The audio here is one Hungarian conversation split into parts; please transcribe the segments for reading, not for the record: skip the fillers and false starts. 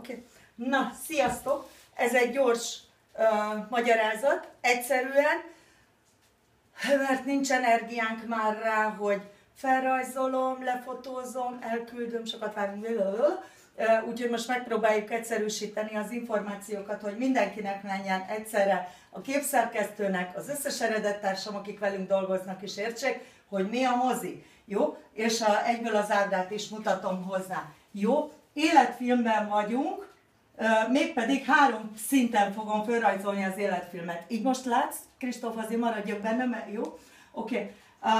Oké. Na, sziasztok! Ez egy gyors magyarázat, egyszerűen, mert nincs energiánk már rá, hogy felrajzolom, lefotózom, elküldöm, sokat várunk, úgyhogy most megpróbáljuk egyszerűsíteni az információkat, hogy mindenkinek menjen egyszerre, a képszerkesztőnek, az összes eredettársam, akik velünk dolgoznak is értsék, hogy mi a mozi. Jó? És egyből az ábrát is mutatom hozzá. Jó? Életfilmben vagyunk, mégpedig 3 szinten fogom felrajzolni az életfilmet. Így most látsz? Kristóf, azért maradjak benne, mert jó? Oké.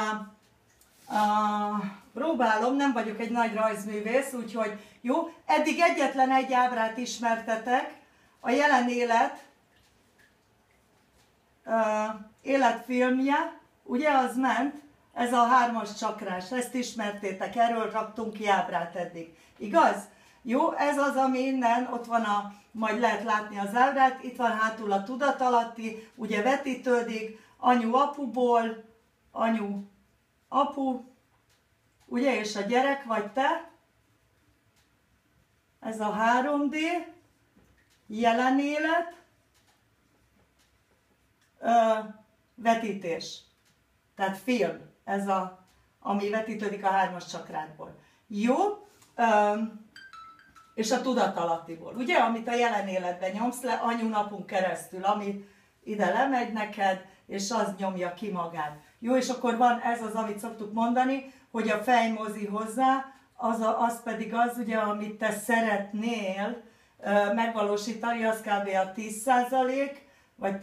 Próbálom, nem vagyok egy nagy rajzművész, úgyhogy jó. Eddig egyetlen egy ábrát ismertetek, a jelen élet életfilmje, ugye az ment, ez a 3-as csakrás, ezt ismertétek, erről raktunk ki ábrát eddig. Igaz? Jó, ez az, ami innen, ott van majd lehet látni az ábrát, itt van hátul a tudatalatti, ugye vetítődik, anyu apuból, anyu apu, ugye, és a gyerek vagy te. Ez a 3D, jelen élet, vetítés. Tehát film, ez ami vetítődik a 3-as csakrádból. Jó? És a tudatalattiból. Ugye, amit a jelen életben nyomsz le, anyunapunk keresztül, ami ide lemegy neked, és az nyomja ki magát. Jó, és akkor van ez az, amit szoktuk mondani, hogy a fejmozi hozzá, az pedig az, ugye, amit te szeretnél megvalósítani, az kb. A 10%, vagy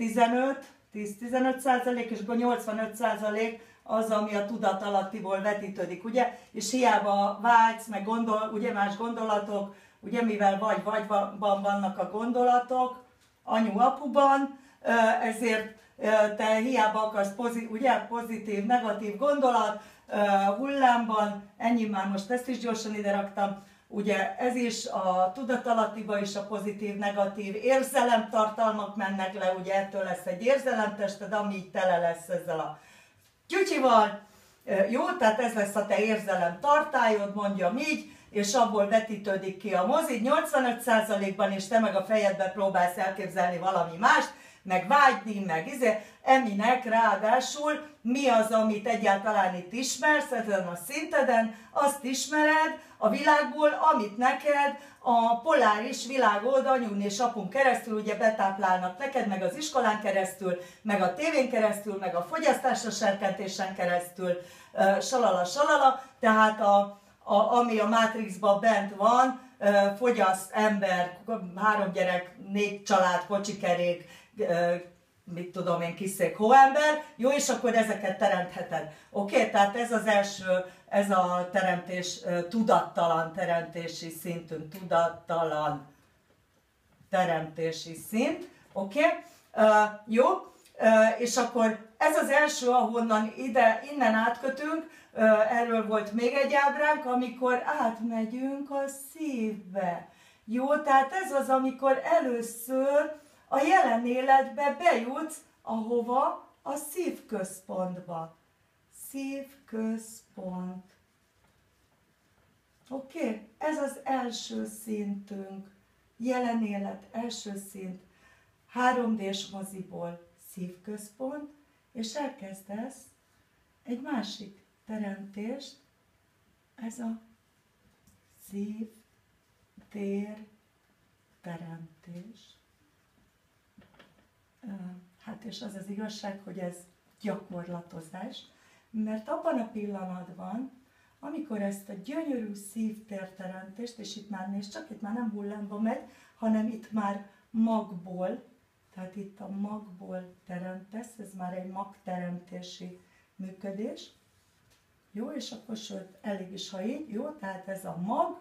10-15%, és akkor 85% az, ami a tudatalattiból vetítődik, ugye? És hiába vágysz, meg ugye más gondolatok, ugye mivel vagyban vannak a gondolatok, anyu-apuban, ezért te hiába akarsz pozitív, negatív gondolat, hullámban, ennyi már most ezt is gyorsan ide raktam, ugye ez is a tudatalattiba is a pozitív, negatív érzelemtartalmak mennek le, ugye ettől lesz egy érzelemtested, ami így tele lesz ezzel a tyutyival. Jó, tehát ez lesz a te érzelem tartályod, mondjam így, és abból vetítődik ki a mozi 85%-ban, és te meg a fejedbe próbálsz elképzelni valami mást, meg vágyni, meg eminek ráadásul mi az, amit egyáltalán itt ismersz ezen a szinteden, azt ismered a világból, amit neked a poláris világod anyun és apun keresztül ugye betáplálnak neked, meg az iskolán keresztül, meg a tévén keresztül, meg a fogyasztásra serkentésen keresztül, salala, tehát ami a Matrixban bent van, fogyaszt ember, 3 gyerek, 4 család, kocsikerék, mit tudom én, kiszék hóember, jó, és akkor ezeket teremtheted. Oké? Tehát ez az első, ez a teremtés, tudattalan teremtési szintünk, tudattalan teremtési szint, oké? Jó? És akkor ez az első, ahonnan innen átkötünk, erről volt még egy ábránk, amikor átmegyünk a szívbe. Jó, tehát ez az, amikor először a jelen életbe bejutsz, ahova? A szívközpontba. Szívközpont. Oké? Ez az első szintünk. Jelen élet, első szint. 3D-s moziból szívközpont, és elkezdesz egy másik teremtést, ez a szívtér teremtés. Hát és az az igazság, hogy ez gyakorlatozás, mert abban a pillanatban, amikor ezt a gyönyörű szívtérteremtést, és itt már nézd csak, itt már nem hullámba megy, hanem itt már magból, tehát itt a magból teremtesz, ez már egy magteremtési működés. Jó, és akkor sőt, elég is, ha így, jó, tehát ez a mag,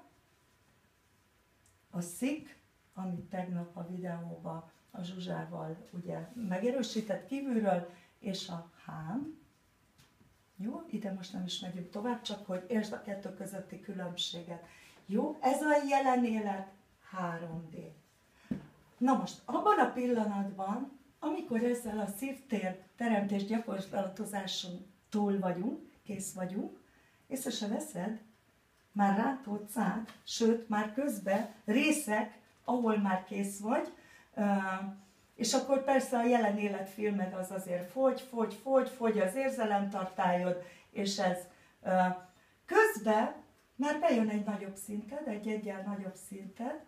a szik, amit tegnap a videóban a Zsuzsával ugye megerősített kívülről, és a hám. Jó, ide most nem is megyünk tovább, csak hogy értsd a 2 közötti különbséget. Jó, ez a jelen élet 3D. Na most, abban a pillanatban, amikor ezzel a szívtér teremtés gyakorlatozáson túl vagyunk, kész vagyunk, észre se veszed, már rántott szád, sőt, már közben részek ahol már kész vagy, és akkor persze a jelen életfilmed az azért fogy az érzelemtartályod, és ez közben már bejön egy nagyobb szinted, egy egyen nagyobb szinted.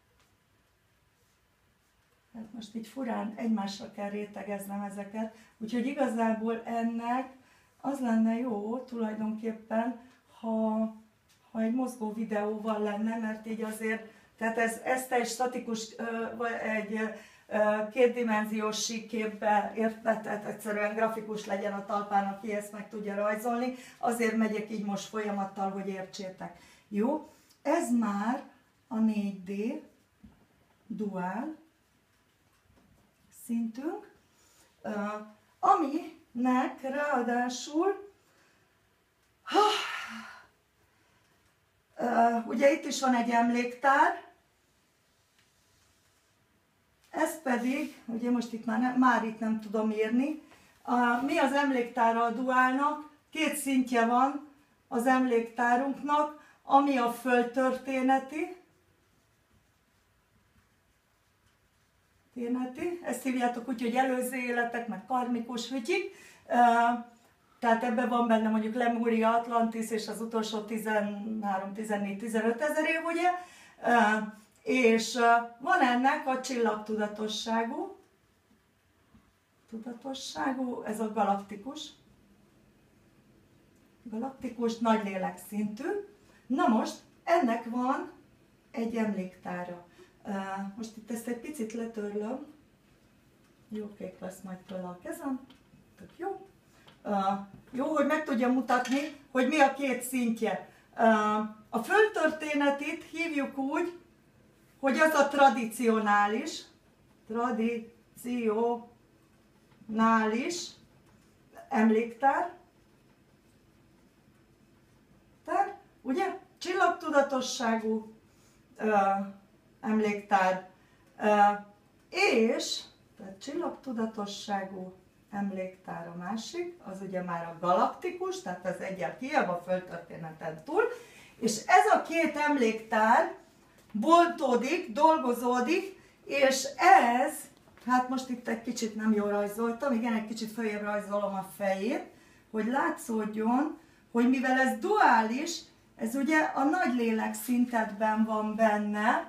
Hát most így furán egymásra kell rétegeznem ezeket, úgyhogy igazából ennek az lenne jó tulajdonképpen, ha egy mozgó videóval lenne, mert így azért, tehát ezt egy statikus, vagy egy kétdimenziós síkképbe értetett, egyszerűen grafikus legyen a talpán, aki ezt meg tudja rajzolni, azért megyek így most folyamattal, hogy értsétek. Jó? Ez már a 4D duál szintünk, aminek ráadásul ugye itt is van egy emléktár, ez pedig, ugye most itt már itt nem tudom írni, mi az emléktára a duálnak? Két szintje van az emléktárunknak, ami a földtörténeti, ezt hívjátok úgy, hogy előző életek, meg karmikus fütyik, tehát ebben van benne mondjuk Lemúria, Atlantis és az utolsó 13, 14, 15 ezer év, ugye? És van ennek a csillagtudatosságú, ez a galaktikus nagy lélekszintű. Na most ennek van egy emléktára. Most itt ezt egy picit letörlöm. Jó, kék lesz majd tőle a kezem. Tök jó. Jó, hogy meg tudjam mutatni, hogy mi a két szintje. A földtörténetit hívjuk úgy, hogy az a tradicionális emléktár, ugye? Csillagtudatosságú emléktár, és tehát csillagtudatosságú emléktár a másik, az ugye már a galaktikus, tehát az egyen kijebb a földtörténeten túl, és ez a két emléktár bontódik, dolgozódik, és ez, hát most itt egy kicsit nem jól rajzoltam, igen, egy kicsit följebb rajzolom a fejét, hogy látszódjon, hogy mivel ez duális, ez ugye a nagy lélek szintedben van benne,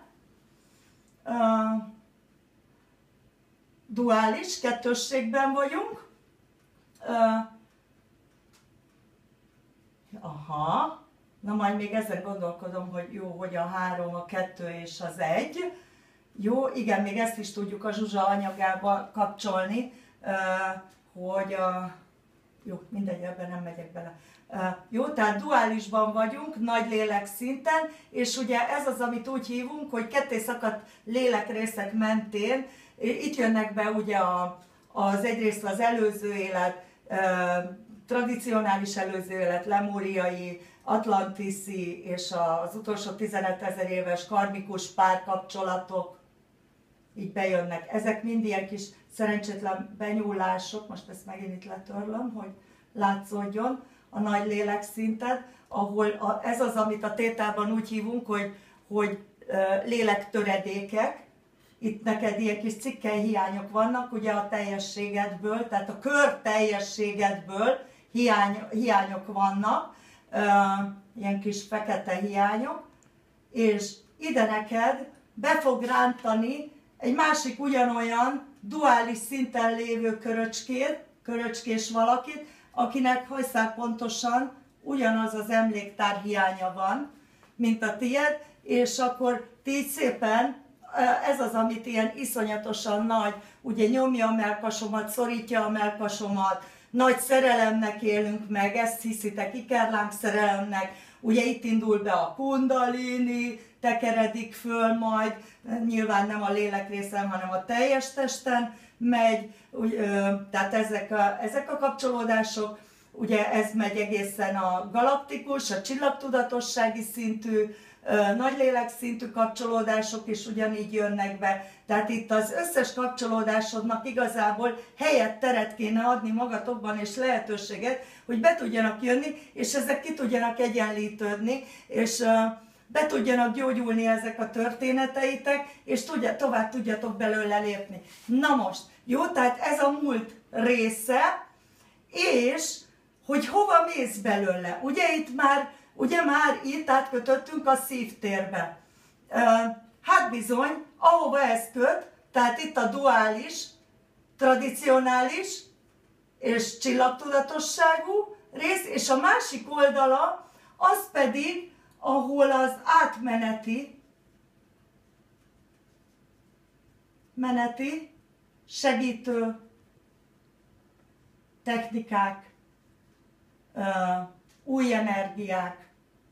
duális, kettősségben vagyunk. Na majd még ezen gondolkodom, hogy jó, hogy a 3, a 2 és az 1. Jó, igen, még ezt is tudjuk a Zsuzsa anyagába kapcsolni, hogy jó, mindegy, ebben nem megyek bele. Jó, tehát duálisban vagyunk, nagy lélek szinten, és ugye ez az, amit úgy hívunk, hogy ketté szakadt lélekrészek mentén, itt jönnek be ugye az egyrészt az előző élet, tradicionális előző élet, lemúriai, atlantiszi és az utolsó 15 000 éves karmikus párkapcsolatok így bejönnek. Ezek mind ilyen kis szerencsétlen benyúlások, most ezt megint itt letörlöm, hogy látszódjon a nagy lélekszinted, ahol ez az, amit a tétában úgy hívunk, hogy lélektöredékek. Itt neked ilyen kis cikkely hiányok vannak, ugye a teljességedből, tehát a kör teljességedből hiányok vannak, ilyen kis fekete hiányok, és ide neked be fog rántani egy másik ugyanolyan duális szinten lévő köröcskés valakit, akinek hajszál pontosan ugyanaz az emléktár hiánya van, mint a tied, és akkor ti így szépen, ez az, amit ilyen iszonyatosan nagy, ugye nyomja a mellkasomat, szorítja a mellkasomat, nagy szerelemnek élünk meg, ezt hiszitek ikerláng szerelemnek, ugye itt indul be a kundalini, tekeredik föl majd, nyilván nem a lélekrészen, hanem a teljes testen megy, tehát ezek a kapcsolódások, ugye ez megy egészen a galaktikus, a csillagtudatossági szintű, nagy lélekszintű kapcsolódások is ugyanígy jönnek be. Tehát itt az összes kapcsolódásodnak igazából helyet, teret kéne adni magatokban és lehetőséget, hogy be tudjanak jönni, és ezek ki tudjanak egyenlítődni, és be tudjanak gyógyulni ezek a történeteitek, és tovább tudjatok belőle lépni. Na most, jó, tehát ez a múlt része, és hogy hova mész belőle. Ugye már itt átkötöttünk a szívtérbe. Hát bizony, ahova ez köt, tehát itt a duális, tradicionális és csillagtudatosságú rész, és a másik oldala az pedig, ahol az átmeneti, segítő technikák, új energiák,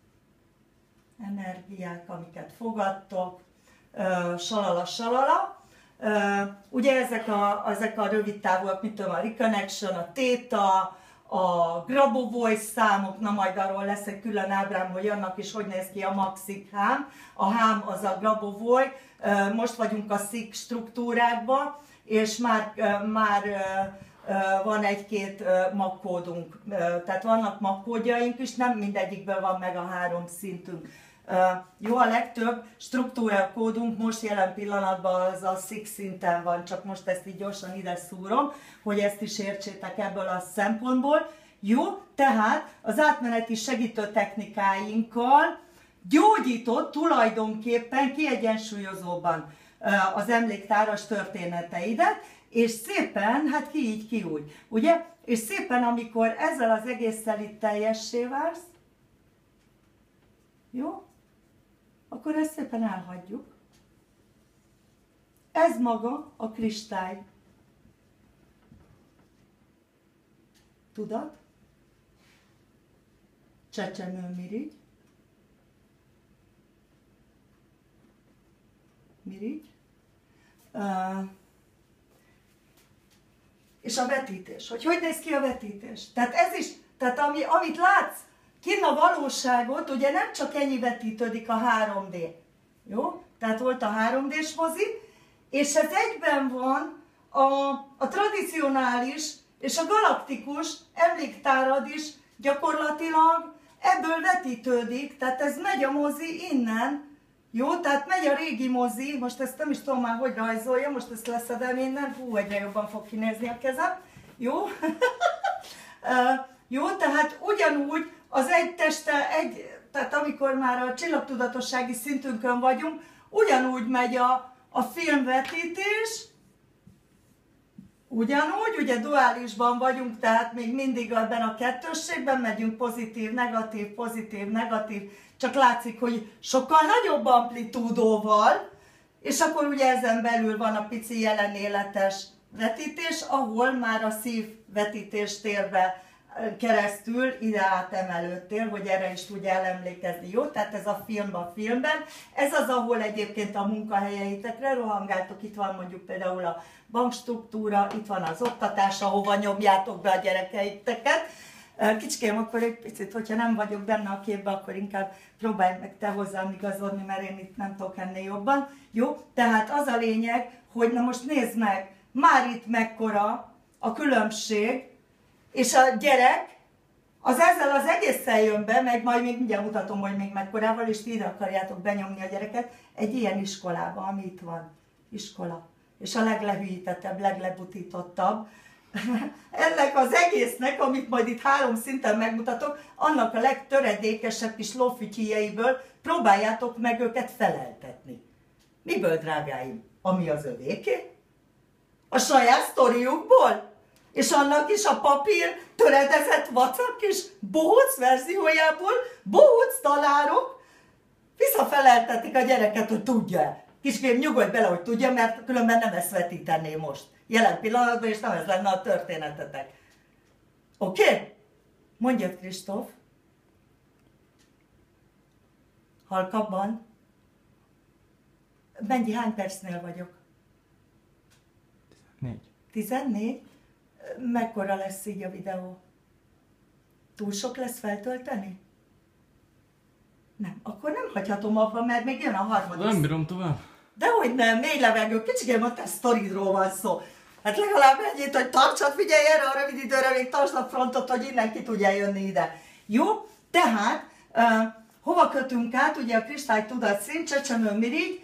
amiket fogadtok, salala. Ugye ezek a rövid távúak, mint a Reconnection, a Theta, a Grabovoi számok, na majd arról lesz egy külön ábrám, hogy annak is hogy néz ki a maxig hám. A hám az a Grabovoi, most vagyunk a SIG struktúrákban, és már van egy-két magkódunk, tehát vannak magkódjaink is, nem mindegyikből van meg a 3 szintünk. Jó, a legtöbb struktúra kódunk most jelen pillanatban az a SIG szinten van, csak most ezt így gyorsan ide szúrom, hogy ezt is értsétek ebből a szempontból. Jó, tehát az átmeneti segítő technikáinkkal gyógyított tulajdonképpen kiegyensúlyozóban az emléktáras történeteidet, és szépen, hát ki így, ki úgy, ugye? És szépen, amikor ezzel az egésszel itt teljessé válsz, jó? Akkor ezt szépen elhagyjuk. Ez maga a kristály. Tudat? Csecsemőmirigy. És a vetítés. Hogy néz ki a vetítés? Tehát ez is, tehát amit látsz, kinn a valóságot, ugye nem csak ennyi vetítődik a 3D. Jó? Tehát volt a 3D-s mozi, és ez egyben van a tradicionális és a galaktikus emléktárad is gyakorlatilag ebből vetítődik, tehát ez megy a mozi innen, jó? Tehát megy a régi mozi, most ezt nem is tudom már, hogy rajzolja, most ezt leszedem innen, hú, egyre jobban fog kinézni a kezem, jó? Jó, tehát ugyanúgy az egy teste, tehát amikor már a csillagtudatossági szintünkön vagyunk, ugyanúgy megy a filmvetítés, ugyanúgy, ugye duálisban vagyunk, tehát még mindig ebben a kettősségben megyünk pozitív, negatív, csak látszik, hogy sokkal nagyobb amplitúdóval, és akkor ugye ezen belül van a pici jelenéletes vetítés, ahol már a szívvetítés térbe keresztül ide átemelődtél, hogy erre is tudj emlékezni, jó? Tehát ez a filmben. Ez az, ahol egyébként a munkahelyeitekre rohangáltok, itt van mondjuk például a bankstruktúra, itt van az oktatás, ahova nyomjátok be a gyerekeiteket. Kicsikém, akkor egy picit, hogyha nem vagyok benne a képbe, akkor inkább próbálj meg te hozzám igazodni, mert én itt nem tudok ennél jobban. Jó? Tehát az a lényeg, hogy na most nézd meg, már itt mekkora a különbség, és a gyerek az ezzel az egésszel jön be, meg majd még mindjárt mutatom, hogy még mekkorával, és ti ide akarjátok benyomni a gyereket egy ilyen iskolába, ami itt van. Iskola. És a leglehűítettebb, leglebutítottabb. Ennek az egésznek, amit majd itt 3 szinten megmutatok, annak a legtöredékesebb kis lófütyíjeiből próbáljátok meg őket feleltetni. Miből, drágáim? Ami az övéké? A saját sztoriukból? És annak is a papír töredezett vacak kis bohóc verziójából bohóc tanárok visszafeleltetik a gyereket, hogy tudja. Kiském, nyugodj bele, hogy tudja, mert különben nem ezt vetítené most. Jelen pillanatban, és nem ez lenne a történetetek. Oké? Mondjad, Kristóf. Halkabban. Hány percnél vagyok? 14. 14? Mekkora lesz így a videó? Túl sok lesz feltölteni? Nem, akkor nem hagyhatom abba, mert még jön a harmadik. Nem bírom tovább. Dehogy nem, mély levegő, kicsikém, a te sztoridról van szó. Hát legalább ennyit, hogy tartsad, figyelj erre a rövid időre, még tartsd a frontot, hogy innen ki tudja jönni ide. Jó? Tehát hova kötünk át, ugye a kristálytudatszint, csecsemőmirigy,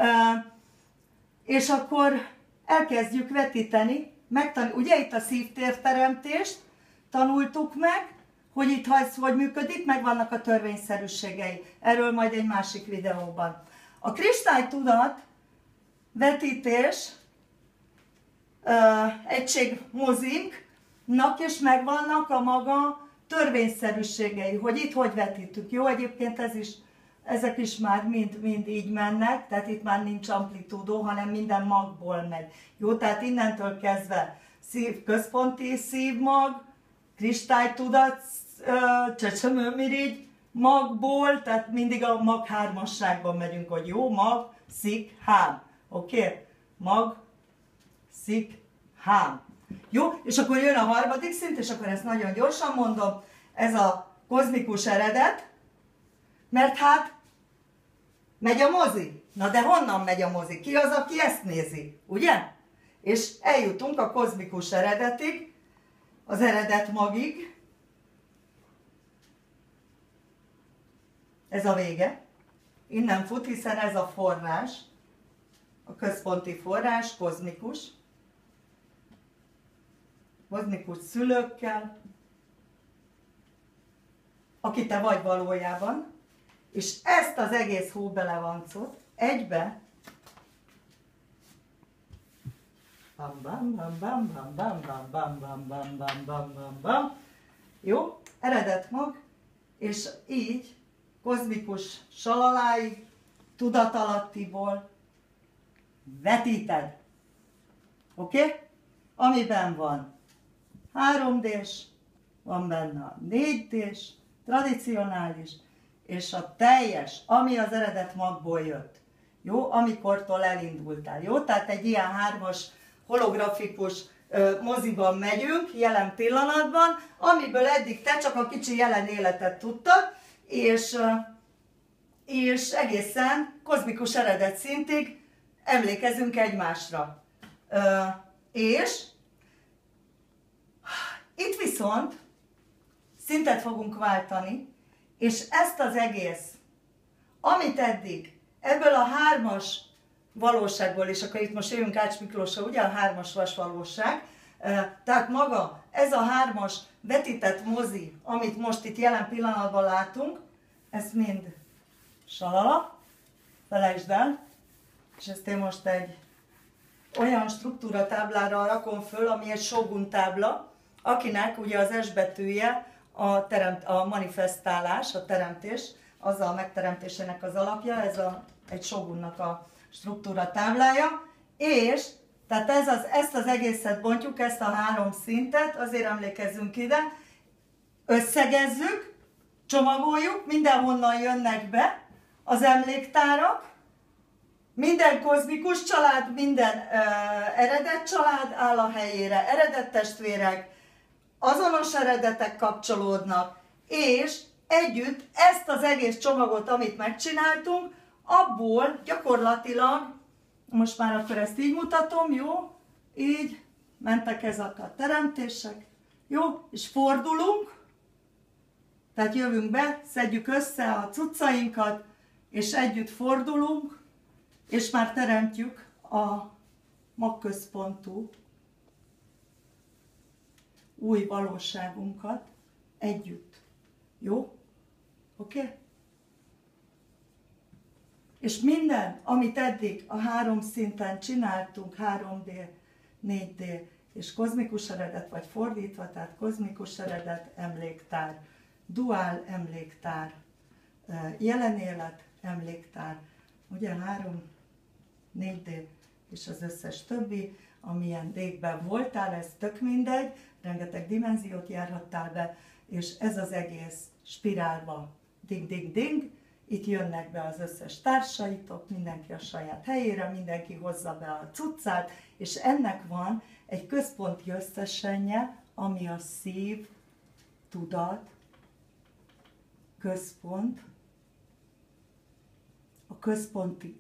és akkor elkezdjük vetíteni, ugye itt a szívtérteremtést tanultuk meg, hogy itt hogy működik, meg vannak a törvényszerűségei. Erről majd egy másik videóban. A kristálytudat vetítés egységmozinknak is megvannak a maga törvényszerűségei, hogy itt hogy vetítünk. Jó, egyébként ezek is már mind így mennek, tehát itt már nincs amplitúdó, hanem minden magból megy. Jó, tehát innentől kezdve központi szívmag, kristálytudat, csecsemőmirigy magból, tehát mindig a mag hármasságban megyünk, hogy jó, mag, szik, hám. Oké? Mag, szik, hám. Jó, és akkor jön a harmadik szint, és akkor ezt nagyon gyorsan mondom, ez a kozmikus eredet, mert hát megy a mozi. Na de honnan megy a mozi? Ki az, aki ezt nézi? Ugye? És eljutunk a kozmikus eredetig, az eredet magig. Ez a vége. Innen fut, hiszen ez a forrás, a központi forrás, kozmikus szülőkkel, aki te vagy valójában, és ezt az egész hóbelevancot egybe bam bam bam bam bam bam bam bam bam bam bam bam bam. Jó, eredet mag, és így kozmikus salaláig, tudatalattiból vetíted. Oké? Amiben van 3D-s, van benne a 4D-s, tradicionális, és a teljes, ami az eredet magból jött. Jó? Amikortól elindultál. Jó? Tehát egy ilyen 3-as holografikus moziban megyünk, jelen pillanatban, amiből eddig te csak a kicsi jelen életet tudtad, és egészen kozmikus eredet szintig emlékezünk egymásra. És itt viszont szintet fogunk váltani, és ezt az egész, amit eddig ebből a 3-as valóságból, és akkor itt most jövünk Ács Miklósra, ugye a 3-as vasvalóság, tehát maga ez a 3-as vetített mozi, amit most itt jelen pillanatban látunk, ezt mind salala, felejtsd el, és ezt én most egy olyan struktúratáblára rakom föl, ami egy Shogun tábla, akinek ugye az S betűje a manifestálás, a teremtés, az a megteremtésének az alapja, ez egy Shogunnak a struktúratáblája, és tehát ezt az egészet bontjuk, ezt a 3 szintet, azért emlékezzünk ide, összegezzük, csomagoljuk, mindenhonnan jönnek be az emléktárak, minden kozmikus család, minden eredet család áll a helyére, eredet testvérek, azonos eredetek kapcsolódnak, és együtt ezt az egész csomagot, amit megcsináltunk, abból gyakorlatilag, most már akkor ezt így mutatom, jó? Így mentek ezek a teremtések, jó? És fordulunk, tehát jövünk be, szedjük össze a cuccainkat, és együtt fordulunk, és már teremtjük a magközpontú új valóságunkat együtt. Jó? Oké? És minden, amit eddig a 3 szinten csináltunk, 3D, 4D és kozmikus eredet, vagy fordítva, tehát kozmikus eredet, emléktár, duál emléktár, jelen élet emléktár, ugye 3, 4D és az összes többi, amilyen D-ben voltál, ez tök mindegy, rengeteg dimenziót járhattál be, és ez az egész spirálba ding-ding-ding, itt jönnek be az összes társaitok, mindenki a saját helyére, mindenki hozza be a cuccát, és ennek van egy központi összesenje, ami a szív, tudat, központ, a központi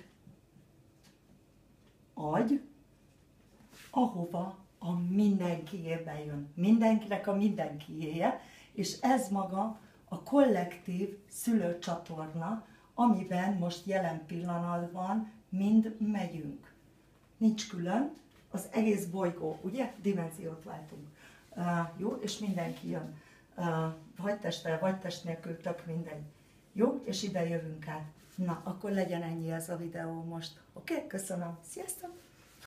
agy, ahova a mindenkiébe jön. Mindenkinek a mindenkiéje, és ez maga a kollektív szülőcsatorna, amiben most jelen pillanatban mind megyünk. Nincs külön, az egész bolygó, ugye? Dimenziót váltunk. Jó? És mindenki jön. Vagy testtel, vagy test nélkül, tök mindegy. Jó? És ide jövünk át. Na, akkor legyen ennyi ez a videó most. Oké? Köszönöm. Sziasztok!